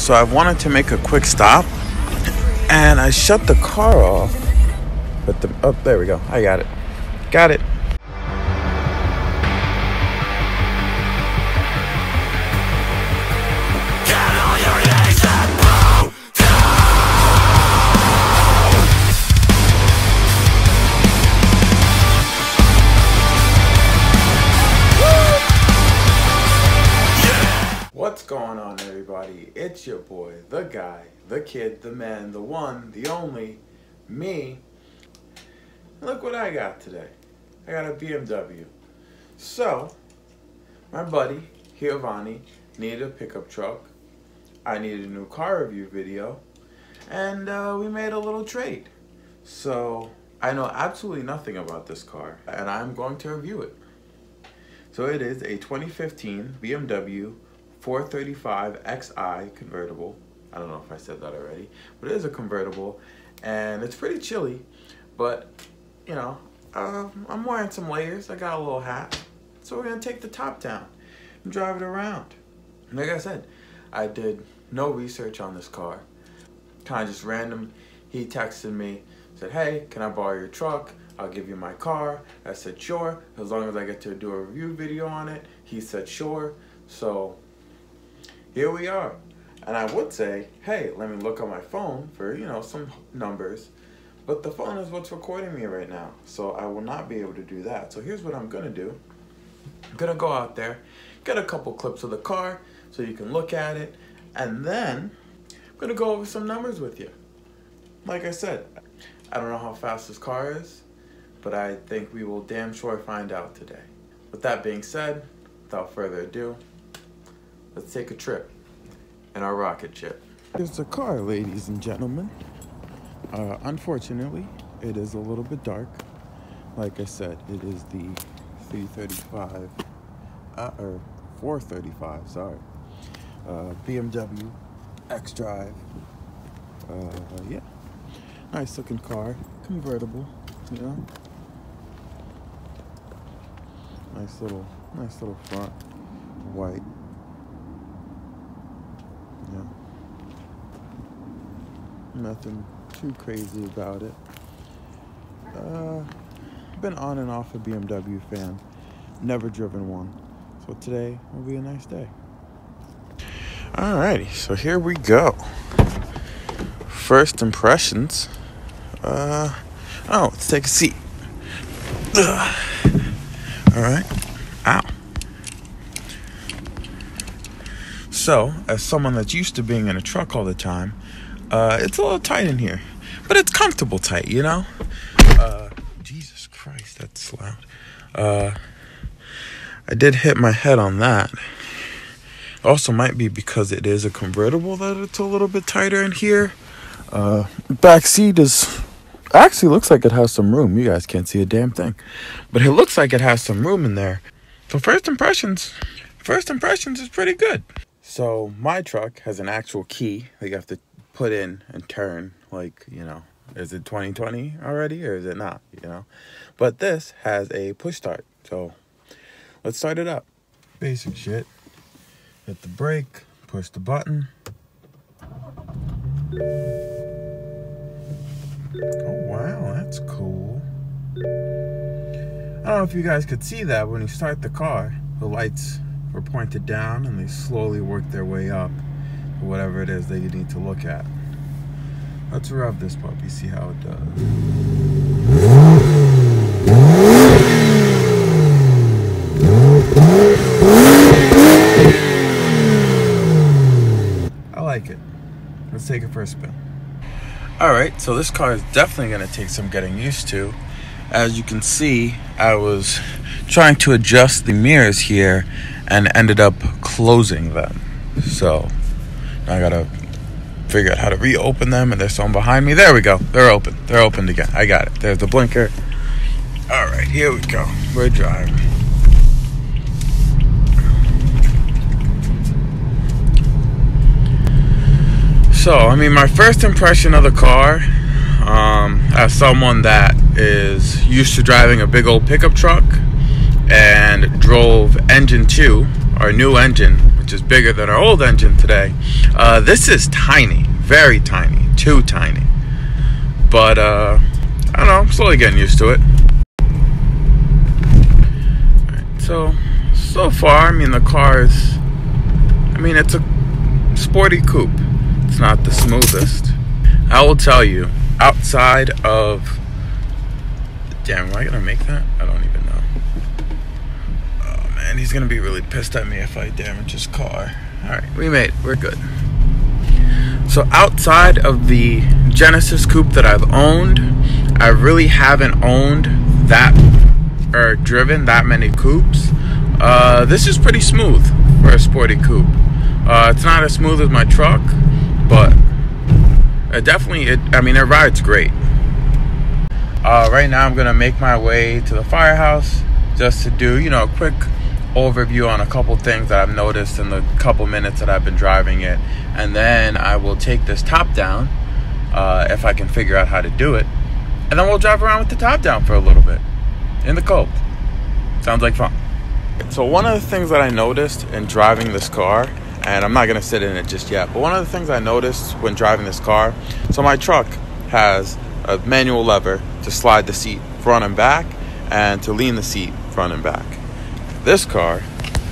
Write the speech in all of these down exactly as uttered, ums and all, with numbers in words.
so I wanted to make a quick stop, and I shut the car off. But the oh, there we go. I got it. Got it. What's going on, everybody? It's your boy, the guy, the kid, the man, the one, the only, me. Look what I got today. I got a B M W. So, my buddy, Giovanni, needed a pickup truck. I needed a new car review video. And uh, we made a little trade. So, I know absolutely nothing about this car, and I'm going to review it. So it is a twenty fifteen B M W four thirty-five X I convertible. I don't know if I said that already, but it is a convertible, and it's pretty chilly, but you know, uh, I'm wearing some layers. I got a little hat, so we're gonna take the top down and drive it around. And like I said, I did no research on this car, kind of just random. He texted me, said, hey, can I borrow your truck? I'll give you my car. I said, sure, as long as I get to do a review video on it. He said, sure. So here we are. And I would say, hey, let me look on my phone for, you know, some numbers. But the phone is what's recording me right now. So I will not be able to do that. So here's what I'm going to do. I'm going to go out there, get a couple clips of the car so you can look at it. And then I'm going to go over some numbers with you. Like I said, I don't know how fast this car is, but I think we will damn sure find out today. With that being said, without further ado, let's take a trip in our rocket ship. Here's the car, ladies and gentlemen. Uh, unfortunately, it is a little bit dark. Like I said, it is the three thirty-five, uh, or four thirty-five, sorry. Uh, B M W X-Drive. Uh, yeah, nice looking car, convertible, you know. Nice little, nice little front, white. Yeah. Nothing too crazy about it. Uh, been on and off a B M W fan. Never driven one. So today will be a nice day. Alrighty, so here we go. First impressions. Uh, oh, let's take a seat. Ugh. Alright. Ow. So, as someone that's used to being in a truck all the time, uh, it's a little tight in here. But it's comfortable tight, you know? Uh, Jesus Christ, that's loud. Uh, I did hit my head on that. Also might be because it is a convertible that it's a little bit tighter in here. Uh, back seat is... Actually looks like it has some room. You guys can't see a damn thing. But it looks like it has some room in there. So first impressions, first impressions is pretty good. So my truck has an actual key that you have to put in and turn. Like, you know, is it twenty twenty already or is it not, you know? But this has a push start. So let's start it up. Basic shit. Hit the brake, push the button. Oh, wow, that's cool. I don't know if you guys could see that when you start the car. The lights were pointed down and they slowly work their way up to whatever it is that you need to look at. Let's rev this puppy, see how it does. I like it. Let's take it for a spin. Alright, so this car is definitely going to take some getting used to. As you can see, I was trying to adjust the mirrors here and ended up closing them. So, now I got to figure out how to reopen them, and there's someone behind me. There we go. They're open. They're opened again. I got it. There's the blinker. Alright, here we go. We're driving. So, I mean, my first impression of the car, um, as someone that is used to driving a big old pickup truck and drove engine two, our new engine, which which is bigger than our old engine today. Uh, this is tiny, very tiny, too tiny. But uh, I don't know, I'm slowly getting used to it. Alright, so, so far, I mean, the car is, I mean, it's a sporty coupe. It's not the smoothest. I will tell you, outside of, damn, am I gonna make that? I don't even know. Oh man, he's gonna be really pissed at me if I damage his car. Alright, we made it, we're good. So outside of the Genesis coupe that I've owned, I really haven't owned that, or driven that many coupes. Uh, this is pretty smooth for a sporty coupe. Uh, it's not as smooth as my truck, but it definitely, it, I mean, it rides great. Uh, right now I'm gonna make my way to the firehouse just to do, you know, a quick overview on a couple things that I've noticed in the couple minutes that I've been driving it. And then I will take this top down, uh, if I can figure out how to do it. And then we'll drive around with the top down for a little bit in the cold. Sounds like fun. So one of the things that I noticed in driving this car, and I'm not gonna sit in it just yet, but one of the things I noticed when driving this car, so my truck has a manual lever to slide the seat front and back and to lean the seat front and back. This car,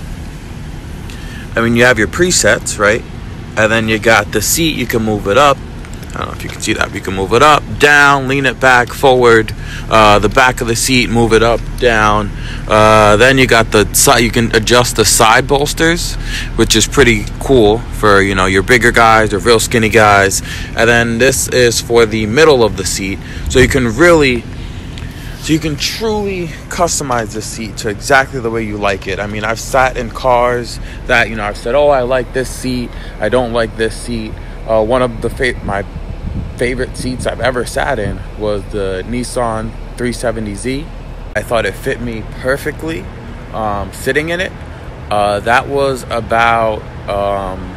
I mean, you have your presets, right? And then you got the seat, you can move it up. I don't know if you can see that, but you can move it up, down, lean it back, forward. Uh, the back of the seat, move it up, down. Uh, then you got the side, you can adjust the side bolsters, which is pretty cool for, you know, your bigger guys or real skinny guys. And then this is for the middle of the seat, so you can really, so you can truly customize the seat to exactly the way you like it. I mean, I've sat in cars that, you know, I've said, oh, I like this seat, I don't like this seat. Uh, one of the fa- my favorite seats I've ever sat in was the Nissan three seventy Z. I thought it fit me perfectly um, sitting in it. Uh, that was about um,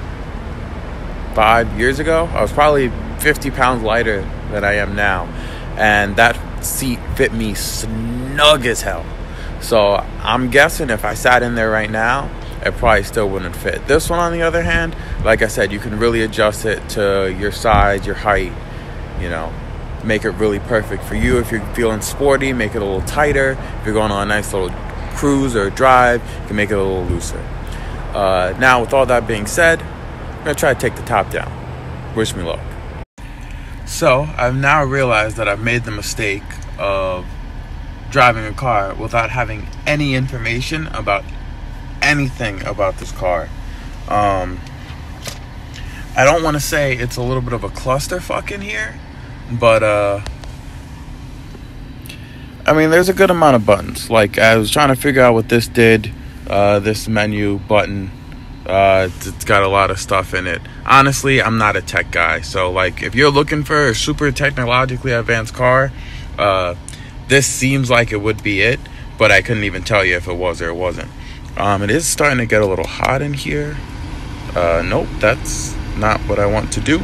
five years ago. I was probably fifty pounds lighter than I am now. And that seat fit me snug as hell. So I'm guessing if I sat in there right now, it probably still wouldn't fit. This one, on the other hand, like I said, you can really adjust it to your size, your height, you know, make it really perfect for you. If you're feeling sporty, make it a little tighter. If you're going on a nice little cruise or drive, you can make it a little looser. Uh, now, with all that being said, I'm gonna try to take the top down. Wish me luck. So, I've now realized that I've made the mistake of driving a car without having any information about anything about this car. Um, I don't want to say it's a little bit of a clusterfuck in here, but uh, I mean, there's a good amount of buttons. Like, I was trying to figure out what this did. Uh, this menu button, uh, it's got a lot of stuff in it. Honestly, I'm not a tech guy, so like, if you're looking for a super technologically advanced car, uh, this seems like it would be it, but I couldn't even tell you if it was or it wasn't. Um, it is starting to get a little hot in here. Uh, nope, that's not what I want to do.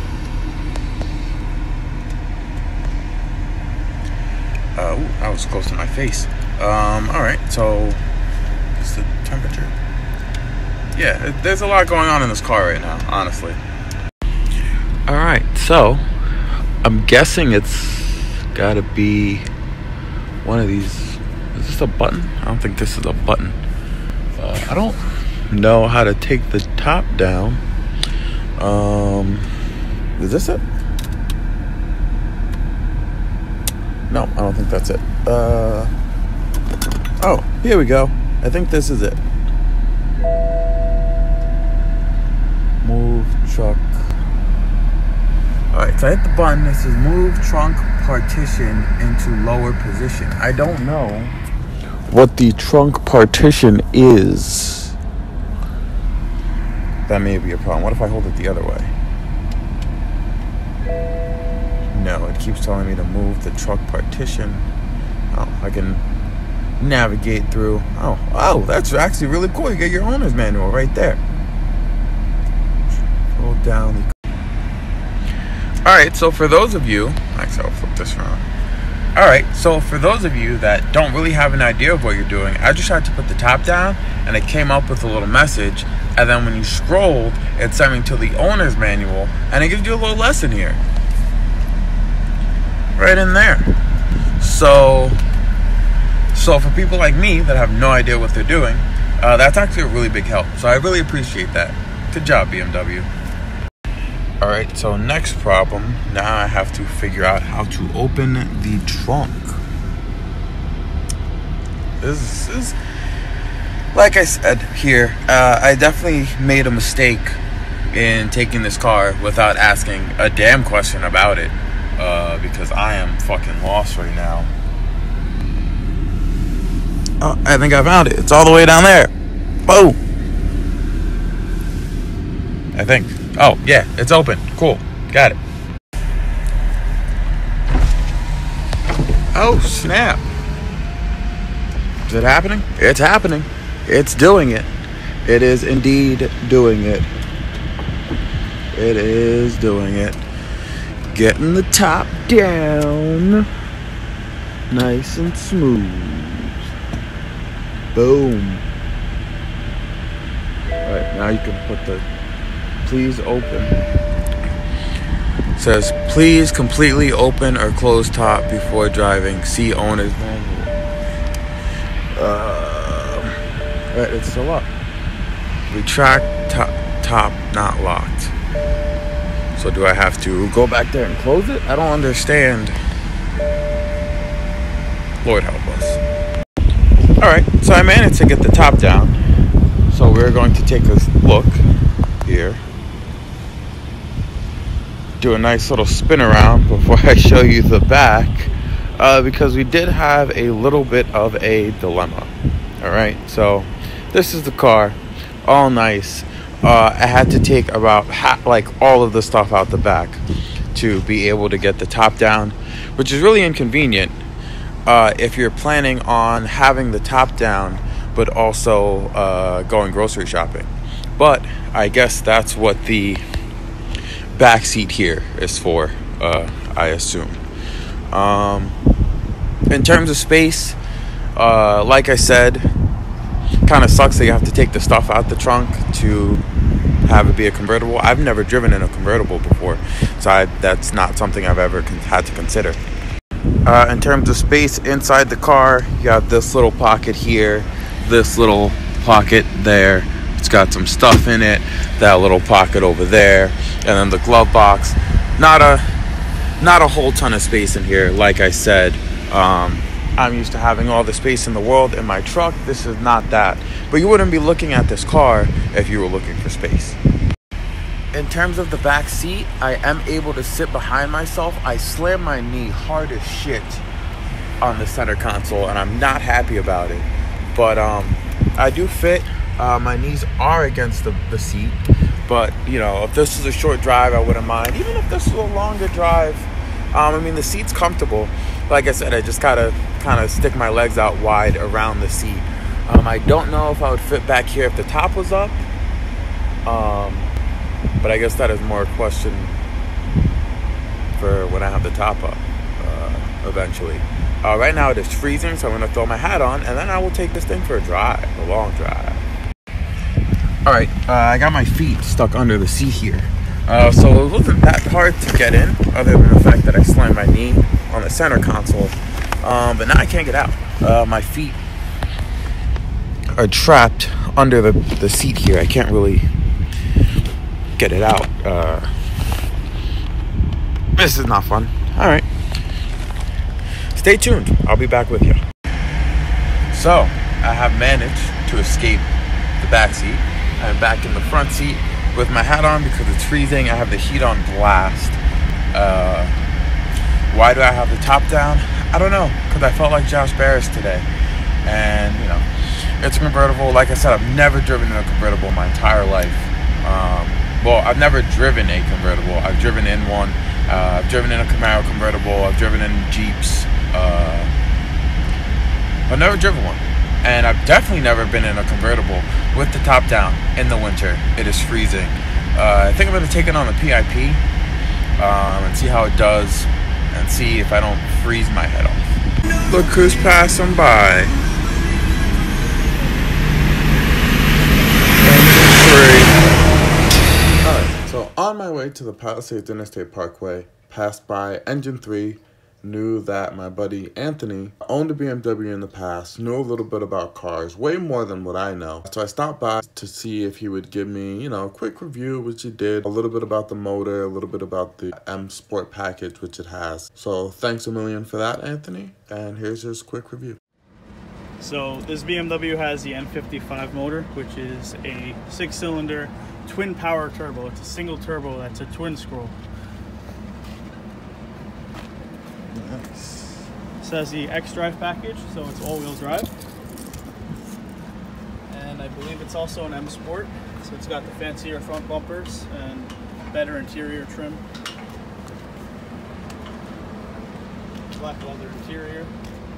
Uh, ooh, that was close to my face. Um, alright, so, is the temperature? Yeah, it, there's a lot going on in this car right now, honestly. Alright, so, I'm guessing it's gotta be one of these. Is this a button? I don't think this is a button. Uh, I don't know how to take the top down. Um, is this it? No, I don't think that's it. Uh, oh, here we go. I think this is it. Move truck. Alright, so I hit the button. This is move trunk partition into lower position. I don't know what the trunk partition is. That may be a problem. What if I hold it the other way? No, it keeps telling me to move the truck partition. Oh, I can navigate through. Oh, oh, that's actually really cool. You get your owner's manual right there. Hold down. Alright, so for those of you, actually I'll flip this around. Alright, so for those of you that don't really have an idea of what you're doing, I just had to put the top down and it came up with a little message, and then when you scrolled, it sent me to the owner's manual and it gives you a little lesson here. Right in there. So, so for people like me that have no idea what they're doing, uh, that's actually a really big help. So I really appreciate that. Good job, B M W. Alright, so next problem, now I have to figure out how to open the trunk. This is, like I said here, uh, I definitely made a mistake in taking this car without asking a damn question about it, uh, because I am fucking lost right now. Oh, I think I found it. It's all the way down there. Boom. I think. Oh, yeah, it's open. Cool. Got it. Oh, snap. Is it happening? It's happening. It's doing it. It is indeed doing it. It is doing it. Getting the top down. Nice and smooth. Boom. Alright, now you can put the please open. It says, please completely open or close top before driving. See owner's manual. Uh, right, it's still up. Retract top, top not locked. So do I have to go back there and close it? I don't understand. Lord help us. Alright, so I managed to get the top down. So we're going to take a look here. Do a nice little spin around before I show you the back, uh, because we did have a little bit of a dilemma. Alright, so this is the car, all nice. uh, I had to take about half, like all of the stuff out the back to be able to get the top down, which is really inconvenient uh, if you're planning on having the top down but also uh, going grocery shopping. But I guess that's what the back seat here is for, uh, I assume. Um, in terms of space, uh, like I said, kind of sucks that you have to take the stuff out the trunk to have it be a convertible. I've never driven in a convertible before, so I, that's not something I've ever con- had to consider. Uh, in terms of space inside the car, you have this little pocket here, this little pocket there. It's got some stuff in it, that little pocket over there, and then the glove box. Not a not a whole ton of space in here. Like I said, um, I'm used to having all the space in the world in my truck. This is not that. But you wouldn't be looking at this car if you were looking for space. In terms of the back seat, I am able to sit behind myself. I slammed my knee hard as shit on the center console, and I'm not happy about it. But um, I do fit. Uh, my knees are against the, the seat, but you know, if this is a short drive, I wouldn't mind. Even if this is a longer drive, um, I mean, the seat's comfortable. Like I said, I just gotta kind of stick my legs out wide around the seat. Um, I don't know if I would fit back here if the top was up, um, but I guess that is more a question for when I have the top up uh, eventually. Uh, right now it is freezing, so I'm gonna throw my hat on, and then I will take this thing for a drive, a long drive. Alright, uh, I got my feet stuck under the seat here. Uh, so it wasn't that hard to get in, other than the fact that I slammed my knee on the center console. Um, but now I can't get out. Uh, my feet are trapped under the, the seat here. I can't really get it out. Uh, this is not fun. Alright. Stay tuned. I'll be back with you. So, I have managed to escape the back seat. I'm back in the front seat with my hat on because it's freezing. I have the heat on blast. Uh, why do I have the top down? I don't know, because I felt like Josh Barris today. And, you know, it's a convertible. Like I said, I've never driven in a convertible my entire life. Um, well, I've never driven a convertible. I've driven in one. Uh, I've driven in a Camaro convertible. I've driven in Jeeps. Uh, I've never driven one. And I've definitely never been in a convertible with the top down in the winter. It is freezing. Uh, I think I'm going to take it on the P I P um, and see how it does and see if I don't freeze my head off. Look who's passing by. Alright, so on my way to the Palisades Interstate Parkway, passed by Engine three, knew that my buddy Anthony owned a B M W in the past, knew a little bit about cars, way more than what I know. So I stopped by to see if he would give me, you know, a quick review, which he did, a little bit about the motor, a little bit about the M-Sport package, which it has. So thanks a million for that, Anthony, and here's his quick review. So this B M W has the N fifty-five motor, which is a six-cylinder twin power turbo. It's a single turbo that's a twin scroll. Nice. This has the X-Drive package, so it's all-wheel drive. And I believe it's also an M-Sport, so it's got the fancier front bumpers and better interior trim. Black leather interior.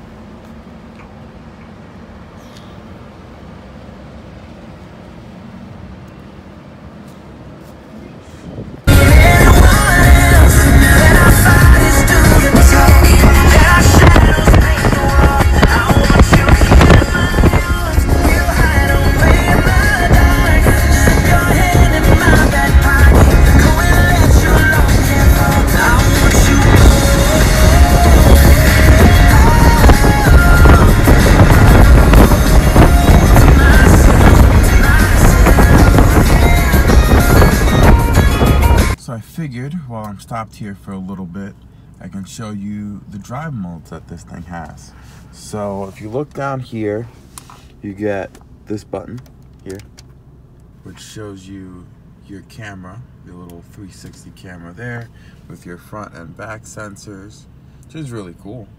So I figured while I'm stopped here for a little bit, I can show you the drive modes that this thing has. So if you look down here, you get this button here, which shows you your camera, your little three sixty camera there with your front and back sensors, which is really cool.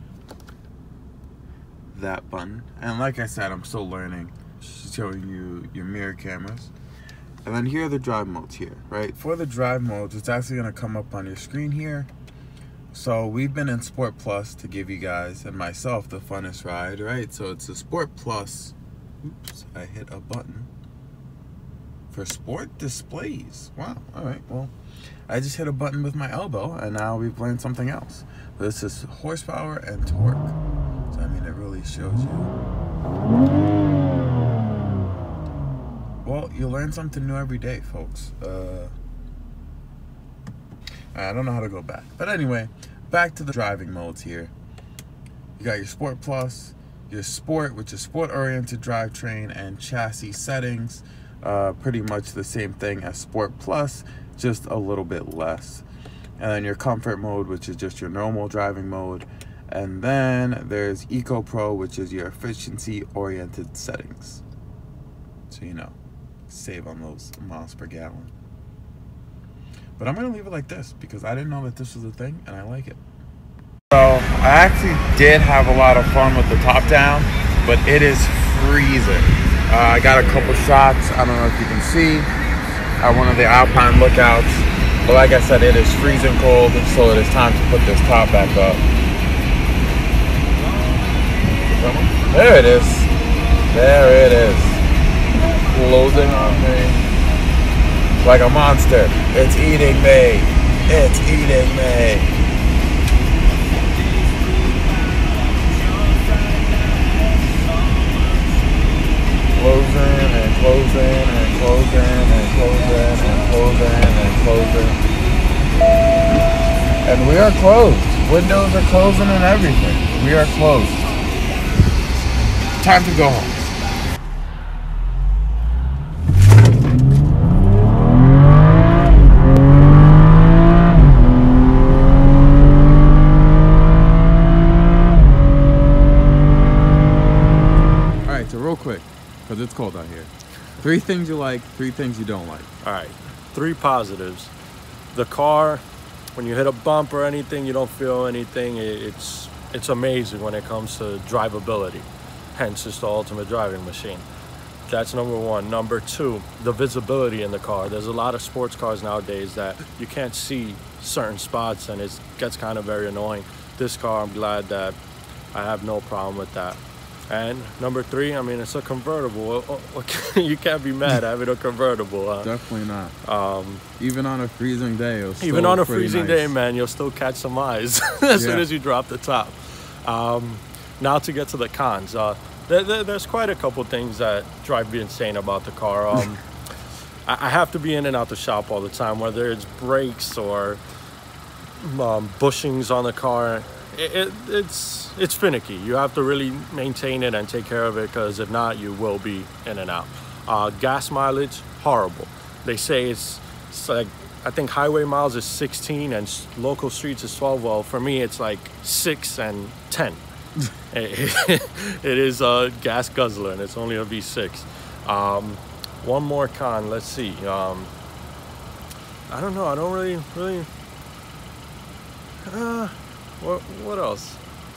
That button. And like I said, I'm still learning, showing you your mirror cameras. And then here are the drive modes here, right? For the drive modes, it's actually gonna come up on your screen here. So we've been in Sport Plus to give you guys and myself the funnest ride, right? So it's a Sport Plus. Oops, I hit a button. For sport displays. Wow, all right, well, I just hit a button with my elbow and now we've learned something else. This is horsepower and torque. So I mean, it really shows you. Well, you learn something new every day, folks. Uh, I don't know how to go back. But anyway, back to the driving modes here. You got your Sport Plus, your Sport, which is sport-oriented drivetrain and chassis settings. Uh, pretty much the same thing as Sport Plus, just a little bit less. And then your Comfort mode, which is just your normal driving mode. And then there's Eco Pro, which is your efficiency-oriented settings. So you know. Save on those miles per gallon. But I'm gonna leave it like this because I didn't know that this was a thing and I like it. So I actually did have a lot of fun with the top down, but it is freezing. Uh, I got a couple shots, I don't know if you can see, at one of the Alpine lookouts. But like I said, it is freezing cold, so it is time to put this top back up. There it is. There it is. Closing on me like a monster. It's eating me. It's eating me. Closing and closing and closing and closing and closing and closing. And we are closed. Windows are closing and everything. We are closed. Time to go home. Real quick, because it's cold out here. Three things you like, three things you don't like. All right, three positives. The car, when you hit a bump or anything, you don't feel anything. It's it's amazing when it comes to drivability. Hence, it's the ultimate driving machine. That's number one. Number two, the visibility in the car. There's a lot of sports cars nowadays that you can't see certain spots and it gets kind of very annoying. This car, I'm glad that I have no problem with that. And number three, I mean, it's a convertible. You can't be mad having a convertible. Huh? Definitely not. Um, even on a freezing day, it was even on a freezing nice. day, man, you'll still catch some eyes as yeah. soon as you drop the top. Um, now to get to the cons. Uh, there, there, there's quite a couple things that drive me insane about the car. Um, I, I have to be in and out the shop all the time, whether it's brakes or um, bushings on the car. It, it, it's it's finicky. You have to really maintain it and take care of it, because if not, you will be in and out. Uh, gas mileage, horrible. They say it's, it's like, I think highway miles is sixteen and local streets is twelve. Well, for me, it's like six and ten. it, it is a gas guzzler, and it's only a V six. Um, one more con, let's see. Um, I don't know, I don't really, really, uh, what, what else?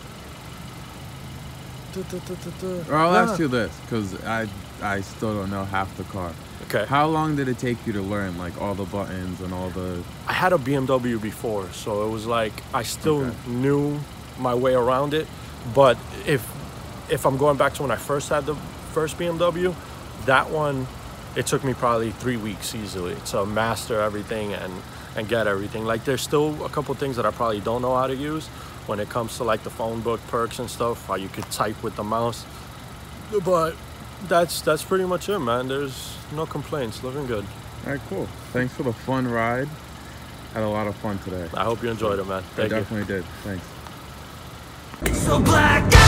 Du, du, du, du, du. I'll ah. ask you this, because I, I still don't know half the car. Okay. How long did it take you to learn, like, all the buttons and all the... I had a B M W before, so it was like, I still okay. knew my way around it. But if if I'm going back to when I first had the first B M W, that one, it took me probably three weeks easily to master everything and, and get everything. Like, there's still a couple things that I probably don't know how to use when it comes to, like, the phone book perks and stuff, how you could type with the mouse. But that's that's pretty much it, man. There's no complaints. Living good. All right, cool. Thanks for the fun ride. Had a lot of fun today. I hope you enjoyed it, man. Thank I you. definitely did. Thanks. So black.